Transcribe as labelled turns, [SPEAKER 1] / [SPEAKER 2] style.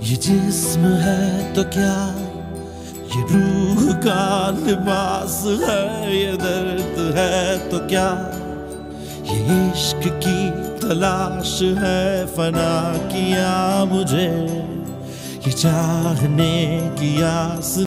[SPEAKER 1] ये जिस्म है तो क्या, ये रूह का लिबास है, ये दर्द है तो क्या, ये इश्क की तलाश है, फना किया मुझे ये चाहने की आस।